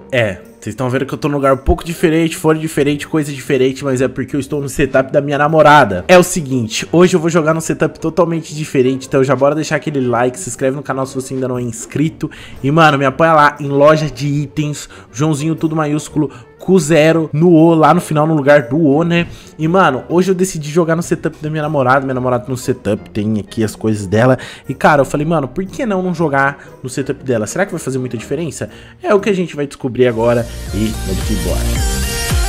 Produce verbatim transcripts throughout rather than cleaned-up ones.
É, vocês estão vendo que eu tô num lugar um pouco diferente, fora diferente, coisa diferente, mas é porque eu estou no setup da minha namorada. É o seguinte, hoje eu vou jogar num setup totalmente diferente, então já bora deixar aquele like, se inscreve no canal se você ainda não é inscrito. E, mano, me apoia lá em loja de itens, Joãozinho tudo maiúsculo, com zero no O, lá no final, no lugar do O, né? E, mano, hoje eu decidi jogar no setup da minha namorada. Minha namorada no setup tem aqui as coisas dela. E, cara, eu falei, mano, por que não não jogar no setup dela? Será que vai fazer muita diferença? É o que a gente vai descobrir agora e vamos embora.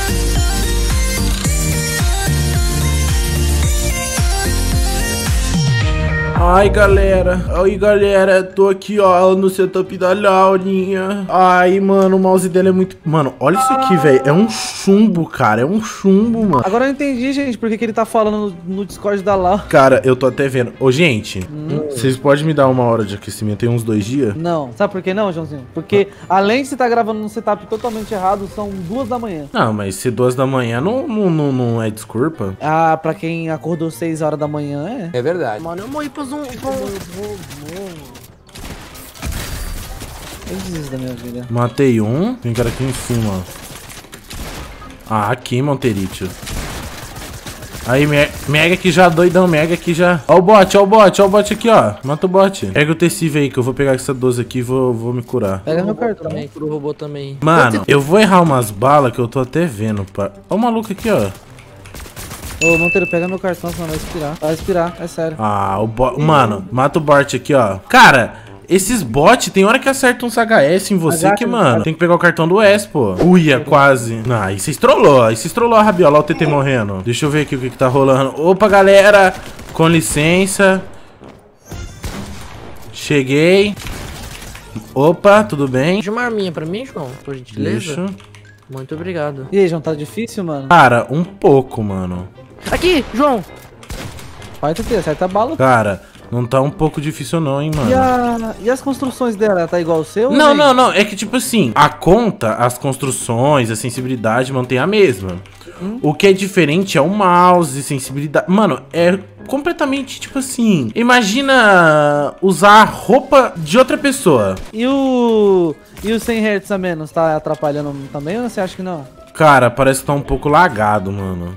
Ai, galera, ai, galera, tô aqui, ó, no setup da Laurinha. Ai, mano, o mouse dela é muito... Mano, olha isso aqui, velho, é um chumbo, cara, é um chumbo, mano. Agora eu entendi, gente, porque que ele tá falando no, no Discord da Lau. Cara, eu tô até vendo. Ô, gente, hum. vocês podem me dar uma hora de aquecimento? Tem uns dois dias? Não, sabe por que não, Joãozinho? Porque além de você tá gravando num setup totalmente errado, são duas da manhã. Não, mas se duas da manhã não, não, não, não é desculpa. Ah, pra quem acordou seis horas da manhã, é. É verdade. Mano, eu morri pros um... Eu desisto da minha vida. Matei um. Tem cara aqui em cima. Ah, aqui, Monterito. Aí, me Mega aqui já, doidão, Mega aqui já. Ó o bot, ó o bot, ó o bot aqui, ó. Mata o bot. Pega o tecive aí, que eu vou pegar essa doze aqui e vou, vou me curar. Pega meu cartão. Também, pro robô também. Mano, eu vou errar umas balas que eu tô até vendo, pá. Ó o maluco aqui, ó. Ô, Monteiro, pega meu cartão, senão vai expirar. Vai expirar, é sério. Ah, o bot... Mano, mata o bot aqui, ó. Cara, esses bots, tem hora que acertam uns H S em você que, mano, tem que pegar o cartão do S, pô. Uia, quase. Ah, aí vocês trollou, aí vocês trollou a Rabiola, ó o T T morrendo. Deixa eu ver aqui o que que tá rolando. Opa, galera, com licença. Cheguei. Opa, tudo bem? Deixa uma arminha pra mim, João, por gentileza. Deixa. Muito obrigado. E aí, João, tá difícil, mano? Cara, um pouco, mano. Aqui, João. Vai, T T, acerta a bala. Cara, não tá um pouco difícil não, hein, mano. E, a... e as construções dela, tá igual ao seu? Não, não, não, é que tipo assim, a conta, as construções, a sensibilidade mantém a mesma. Hum? O que é diferente é o mouse, sensibilidade. Mano, é completamente tipo assim. Imagina usar roupa de outra pessoa. E o... E o cem hertz a menos, tá atrapalhando também ou você acha que não? Cara, parece que tá um pouco lagado, mano.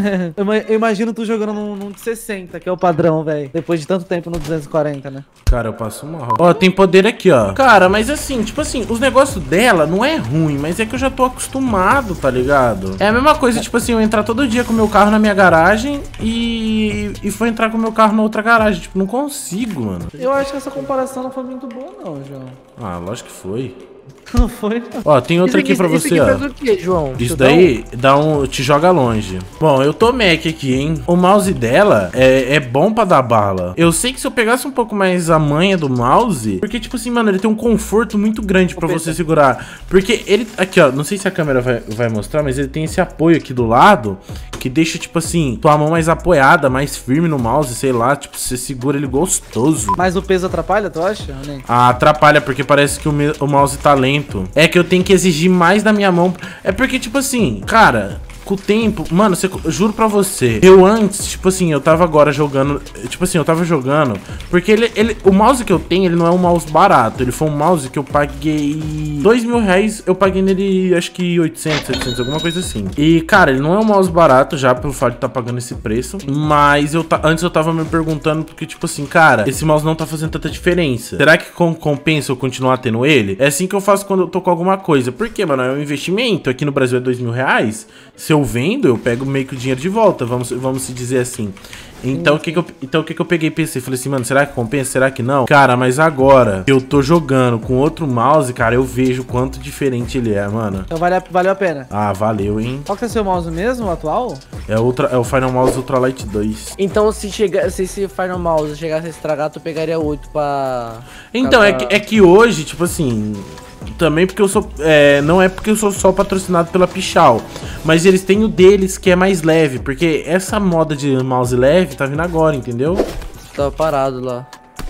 Eu imagino tu jogando num, num de sessenta, que é o padrão, velho. Depois de tanto tempo no duzentos e quarenta, né? Cara, eu passo mal. Ó, tem poder aqui, ó. Cara, mas assim, tipo assim, os negócios dela não é ruim, mas é que eu já tô acostumado, tá ligado? É a mesma coisa, tipo assim, eu entrar todo dia com o meu carro na minha garagem e... E for entrar com o meu carro na outra garagem. Tipo, não consigo, mano. Eu acho que essa comparação não foi muito boa, não, João. Ah, lógico que foi. Não foi, não. Ó, tem outra aqui, aqui pra você, isso aqui ó. faz o quê, João? Isso daí dá um, te joga longe. Bom, eu tô Mac aqui, hein. O mouse dela é, é bom pra dar bala. Eu sei que se eu pegasse um pouco mais a manha do mouse... Porque, tipo assim, mano, ele tem um conforto muito grande pra você segurar. Porque ele... Aqui, ó, não sei se a câmera vai, vai mostrar, mas ele tem esse apoio aqui do lado... Que deixa, tipo assim, tua mão mais apoiada, mais firme no mouse, sei lá. Tipo, você segura ele gostoso. Mas o peso atrapalha, tu acha? Ah, atrapalha, porque parece que o, o mouse tá lento. É que eu tenho que exigir mais da minha mão. É porque, tipo assim, cara... Com o tempo, mano, você, eu juro pra você, eu antes, tipo assim, eu tava agora jogando, tipo assim, eu tava jogando, porque ele, ele, o mouse que eu tenho, ele não é um mouse barato, ele foi um mouse que eu paguei dois mil reais, eu paguei nele, acho que oitocentos, setecentos, alguma coisa assim. E, cara, ele não é um mouse barato já, pelo fato de estar tá pagando esse preço, mas eu antes eu tava me perguntando, porque, tipo assim, cara, esse mouse não tá fazendo tanta diferença. Será que com, compensa eu continuar tendo ele? É assim que eu faço quando eu tô com alguma coisa. Por quê, mano? É um investimento, aqui no Brasil é dois mil reais, se eu vendo, eu pego meio que o dinheiro de volta, vamos, vamos se dizer assim. Então, o que que eu, então, o que que eu peguei e pensei? Falei assim, mano, será que compensa? Será que não? Cara, mas agora eu tô jogando com outro mouse, cara, eu vejo quanto diferente ele é, mano. Então vale a, valeu a pena. Ah, valeu, hein? Qual que é o seu mouse mesmo, o atual? É, ultra, é o Final Mouse Ultralight dois. Então, se chegar, se esse Final Mouse chegasse a estragar, tu pegaria oito pra... Então, é que, é que hoje, tipo assim... Também porque eu sou... É, não é porque eu sou só patrocinado pela Pichau. Mas eles têm o deles que é mais leve. Porque essa moda de mouse leve tá vindo agora, entendeu? Tava parado lá.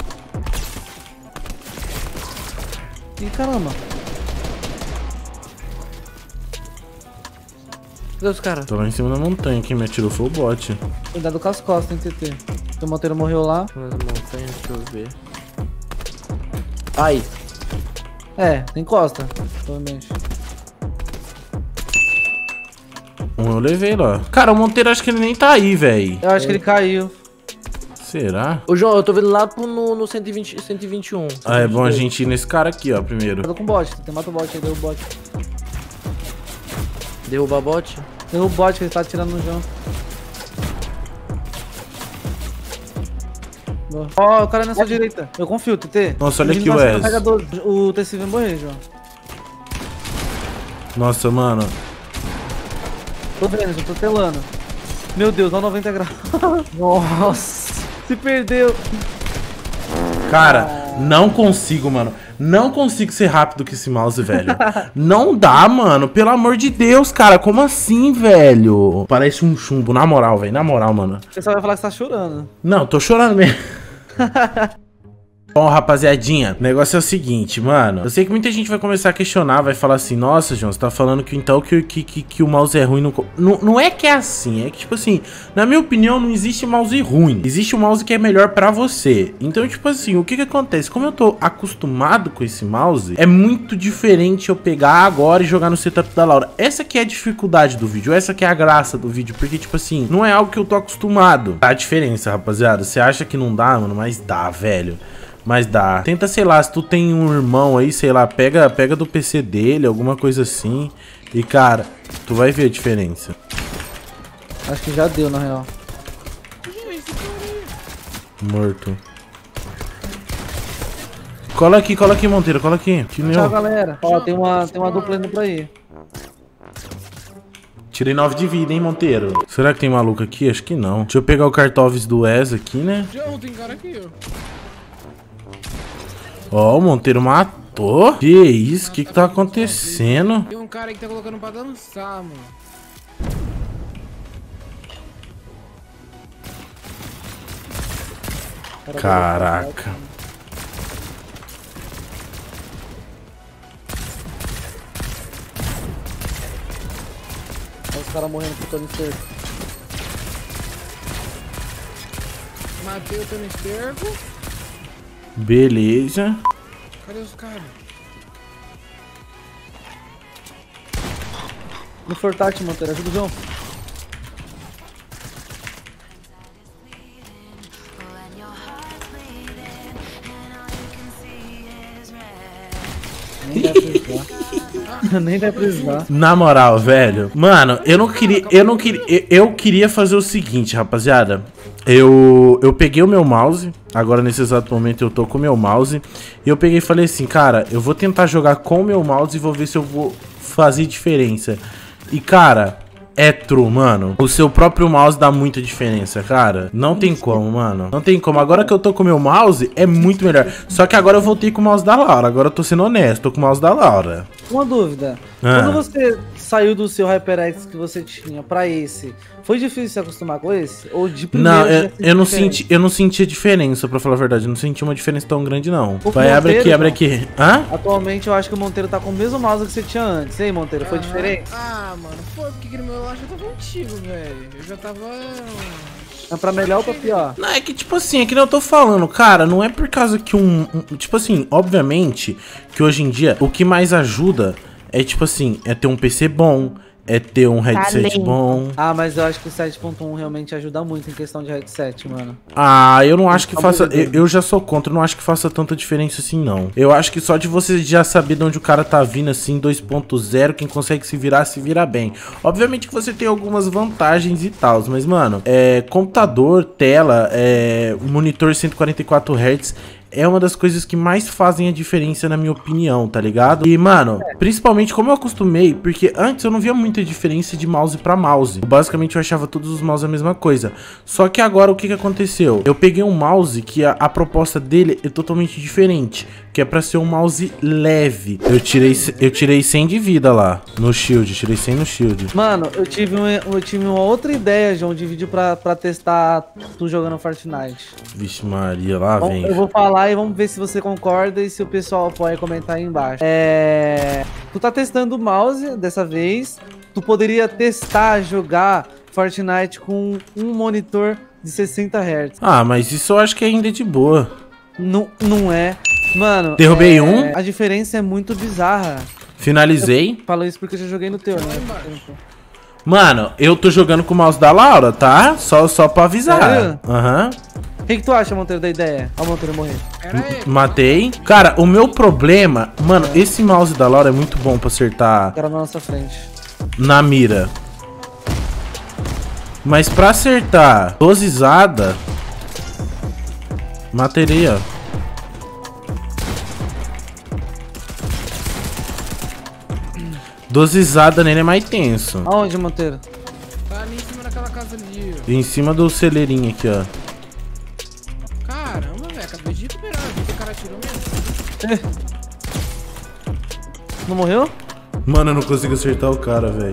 Ih, caramba. Cadê os caras? Tô lá em cima da montanha. Quem me atirou foi o bot. Cuidado com as costas, hein, T T. O Monteiro morreu lá. Nas montanhas, deixa eu ver. Ai. É, tem costa, provavelmente. Um eu levei lá. Cara, o Monteiro acho que ele nem tá aí, velho. Eu acho que ele caiu. Será? Ô, João, eu tô vendo lá pro, no, no cento e vinte, cento e vinte e um. Ah, é bom a gente ir nesse cara aqui, ó, primeiro. Eu tô com bot, tem mata o bot aí, derruba o bot. Derruba a bot? Derruba o bot que ele tá atirando no João. Ó, oh, o cara é na sua direita. Eu confio, T T. Nossa, olha Ele aqui o não Wes. carregador. O T C vai morrer, João. Nossa, mano. Tô vendo, já tô telando. Meu Deus, dá noventa graus. Nossa. Se perdeu. Cara, não consigo, mano. Não consigo ser rápido com esse mouse, velho. Não dá, mano. Pelo amor de Deus, cara. Como assim, velho? Parece um chumbo, na moral, velho. Na moral, mano. O pessoal vai falar que você tá chorando. Não, tô chorando mesmo. Bom, rapaziadinha, o negócio é o seguinte, mano. Eu sei que muita gente vai começar a questionar, vai falar assim, nossa, João, você tá falando que então que, que, que, que o mouse é ruim. No... Não, não é que é assim, é que, tipo assim, na minha opinião, não existe mouse ruim. Existe um mouse que é melhor pra você. Então, tipo assim, o que que acontece? Como eu tô acostumado com esse mouse, é muito diferente eu pegar agora e jogar no setup da Laura. Essa que é a dificuldade do vídeo, essa que é a graça do vídeo, porque, tipo assim, não é algo que eu tô acostumado. Tá a diferença, rapaziada. Você acha que não dá, mano, mas dá, velho. Mas dá. Tenta, sei lá, se tu tem um irmão aí, sei lá, pega, pega do P C dele, alguma coisa assim. E, cara, tu vai ver a diferença. Acho que já deu, na real. Morto. Cola aqui, cola aqui, Monteiro, cola aqui. Que Tchau, galera. Ó, tem uma, tem uma dupla indo pra aí. Tirei nove de vida, hein, Monteiro. Será que tem maluco aqui? Acho que não. Deixa eu pegar o cartóvis do Wes aqui, né? João, tem cara aqui, ó. Ó, o Monteiro matou. Que isso? O que que tá acontecendo? Tem um cara aí que tá colocando pra dançar, mano. Caraca. Olha os caras morrendo pro Tony Stark. Matei o Tony Stark. Beleza. Cadê os caras? No Fortat, Monteiro, ajuda o João. Nem vai precisar. Nem vai precisar. Na moral, velho. Mano, eu não queria. Eu não queria. Eu, eu queria fazer o seguinte, rapaziada. Eu, eu peguei o meu mouse. Agora, nesse exato momento, eu tô com o meu mouse. E eu peguei e falei assim, cara, eu vou tentar jogar com o meu mouse e vou ver se eu vou fazer diferença. E, cara, é true, mano. O seu próprio mouse dá muita diferença, cara. Não tem como, mano. Não tem como. Agora que eu tô com o meu mouse, é muito melhor. Só que agora eu voltei com o mouse da Laura. Agora eu tô sendo honesto, tô com o mouse da Laura. Uma dúvida. Ah. Quando você saiu do seu HyperX que você tinha pra esse, foi difícil se acostumar com esse? Ou de primeiro Não, já eu, sentiu eu não diferença? senti, eu não senti a diferença, pra falar a verdade. Eu não senti uma diferença tão grande, não. O Vai, abre Monteiro, aqui, abre não. aqui. Hã? Atualmente eu acho que o Monteiro tá com o mesmo mouse que você tinha antes. E aí, Monteiro, foi Aham. diferente? Ah, mano, foi porque aquele meu eu acho que eu tava antigo, velho. Eu já tava. É pra melhor ou pra pior? Não, é que tipo assim, é que nem eu tô falando, cara, não é por causa que um, um... Tipo assim, obviamente que hoje em dia o que mais ajuda é tipo assim, é ter um P C bom, é ter um headset Talento. bom. Ah, mas eu acho que o sete ponto um realmente ajuda muito em questão de headset, mano. Ah, eu não acho que Tá faça. bom, Eu, eu já sou contra, eu não acho que faça tanta diferença assim, não. Eu acho que só de você já saber de onde o cara tá vindo assim, dois ponto zero, quem consegue se virar, se vira bem. Obviamente que você tem algumas vantagens e tal, mas, mano, é. Computador, tela, é. Monitor cento e quarenta e quatro hertz. É uma das coisas que mais fazem a diferença, na minha opinião, tá ligado? E, mano, principalmente como eu acostumei, porque antes eu não via muita diferença de mouse pra mouse. Basicamente eu achava todos os mouses a mesma coisa. Só que agora o que que aconteceu? Eu peguei um mouse que a, a proposta dele é totalmente diferente, que é pra ser um mouse leve. Eu tirei, eu tirei cem de vida lá, no shield, tirei cem no shield. Mano, eu tive, um, eu tive uma outra ideia, João, de vídeo pra, pra testar tu jogando Fortnite. Vixe Maria, lá Bom, vem. eu vou falar e vamos ver se você concorda e se o pessoal pode comentar aí embaixo. É... Tu tá testando o mouse dessa vez. Tu poderia testar jogar Fortnite com um monitor de sessenta hertz. Ah, mas isso eu acho que ainda é de boa. Não, não é. Mano, Derrubei é... um. a diferença é muito bizarra. Finalizei. Falo isso porque eu já joguei no teu, né? Mano, eu tô jogando com o mouse da Laura, tá? Só, só pra avisar. Sério? Aham. O que, que tu acha, Monteiro, da ideia? Ó, o Monteiro morrer. Pera aí. Matei. Cara, o meu problema... Mano, esse mouse da Laura é muito bom pra acertar O cara na nossa frente. na mira. Mas pra acertar dosizada... Materia. Dosizada nele é mais tenso. Aonde, Monteiro? Tá ali em cima daquela casa ali, ó. Em cima do celeirinho aqui, ó. Caramba, velho. Acabei de liberar. Vi que o cara atirou mesmo. Não morreu? Mano, eu não consigo acertar o cara, velho.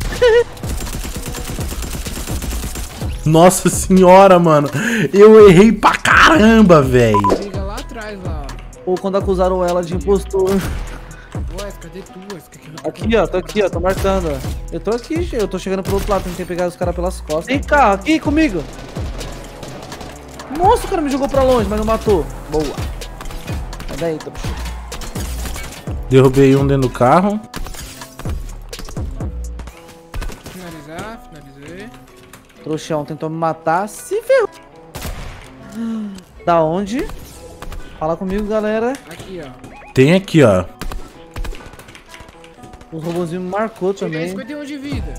Nossa senhora, mano. Eu errei pra caramba, velho. Liga lá atrás, lá. Ou quando acusaram ela de impostor. Ué, cadê tu? Esse aqui não- Aqui, ó, tô aqui, ó, tô marcando, ó. Eu tô aqui, eu tô chegando pro outro lado, tentei pegar os caras pelas costas. Tem carro aqui comigo. Nossa, o cara me jogou pra longe, mas não matou. Boa. Sai daí, trouxa. Derrubei um dentro do carro. Finalizar, finalizei. Trouxão tentou me matar, se ferrou. Da onde? Fala comigo, galera. Aqui, ó. Tem aqui, ó. Os robôzinhos me marcou Cheguei a também. cinquenta e um de vida.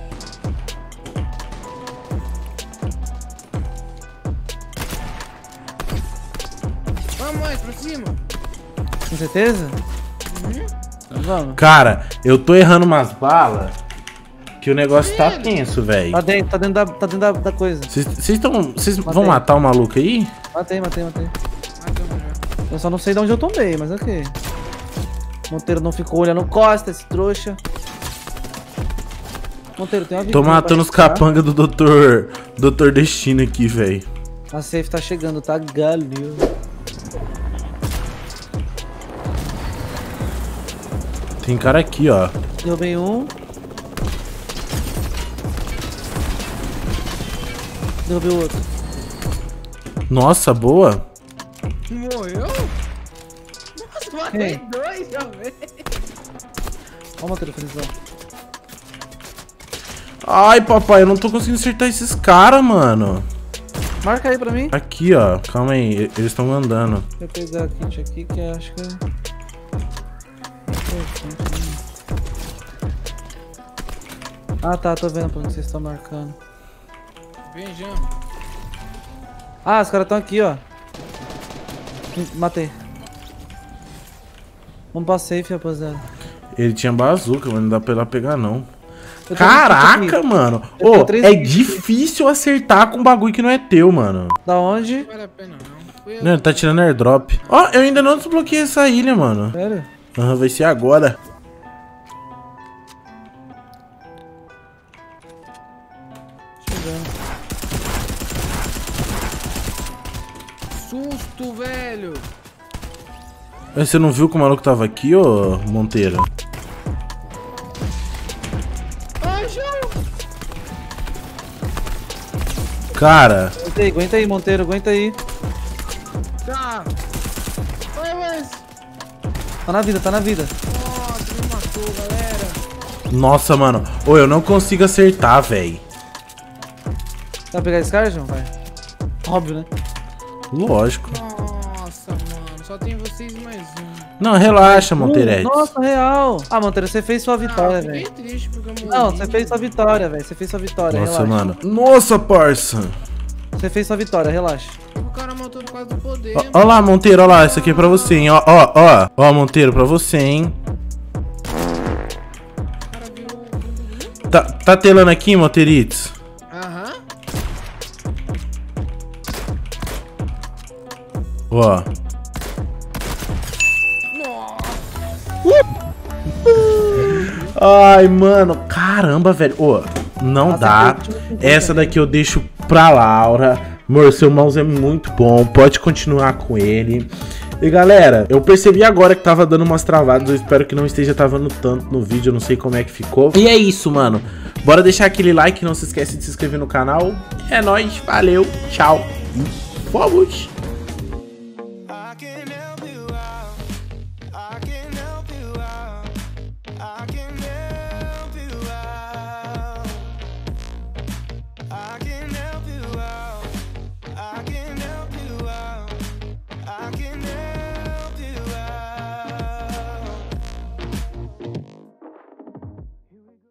Vamos mais, pra cima. Com certeza? Uhum. Então vamos. Cara, eu tô errando umas balas que o negócio tá tenso, velho. Tá dentro, tá dentro da, tá dentro da, da coisa. Vocês estão. Vocês vão Matei. matar o maluco aí? Matei, matei, matei. Matamos já. Eu só não sei de onde eu tomei, mas ok. Monteiro não ficou olhando costa, esse trouxa. Monteiro, tem uma Tô vitrine matando os pra capangas do doutor. doutor Destino aqui, velho. A safe tá chegando, tá, galho? Tem cara aqui, ó. Derrubei um. Derrubei o outro. Nossa, boa. Morreu? Nossa, matei Quem? dois já, velho. Ó o Monteiro, felizão. Ai, papai, eu não tô conseguindo acertar esses caras, mano. Marca aí pra mim. Aqui, ó. Calma aí, e- eles estão andando. Deixa eu pegar a kit aqui que eu acho que é importante, né? Ah tá, tô vendo pra onde vocês estão marcando. Vem, Jam. Ah, os caras estão aqui, ó. Matei. Vamos pra safe, rapaziada. Ele tinha bazuca, mas não dá pra ela pegar, não. Eu tenho um kit Caraca, aqui. mano. Eu tenho Ô, três é kits. difícil acertar com um bagulho que não é teu, mano. Da onde? Não vale a pena, não. Fui eu. Não, ele tá tirando airdrop. Ó, eu ainda não desbloqueei essa ilha, mano. Sério? Aham, vai ser agora. Chegando. Susto, velho. Mas você não viu que o maluco tava aqui, ô Monteiro? Ai, Jam. Cara, Aguenta aí, aguenta aí, Monteiro, aguenta aí. Tá. Ai, mas... Tá na vida, tá na vida. Nossa, me matou, galera. nossa, mano. Ô, eu não consigo acertar, velho. Vai pegar esse cara, João? Vai. Óbvio, né? Lógico. Nossa, mano. Só tem vocês e mais um. Não, relaxa, Uh, Monteirete. nossa, real. Ah, Monteiro, você fez sua vitória, Ah, velho. fiquei triste porque eu morri. Não, você fez sua vitória, velho. Você fez sua vitória, Nossa, relaxa. mano. Nossa, parça. Você fez sua vitória, relaxa. O cara matou por causa do poder, Ó, mano. ó lá, Monteiro, ó lá. Isso aqui é pra você, hein. Ó, ó, ó. Ó, Monteiro, pra você, hein. O cara viu... Tá, tá telando aqui, Monteiritos? Aham. Ó. Ai, mano. Caramba, velho. Ô, não Nossa, dá. eu tô com Essa também. daqui eu deixo pra Laura. Amor, seu mouse é muito bom. Pode continuar com ele. E galera, eu percebi agora que tava dando umas travadas. Eu espero que não esteja travando tanto no vídeo. Eu não sei como é que ficou. E é isso, mano. Bora deixar aquele like. Não se esquece de se inscrever no canal. É nóis. Valeu. Tchau. E fomos.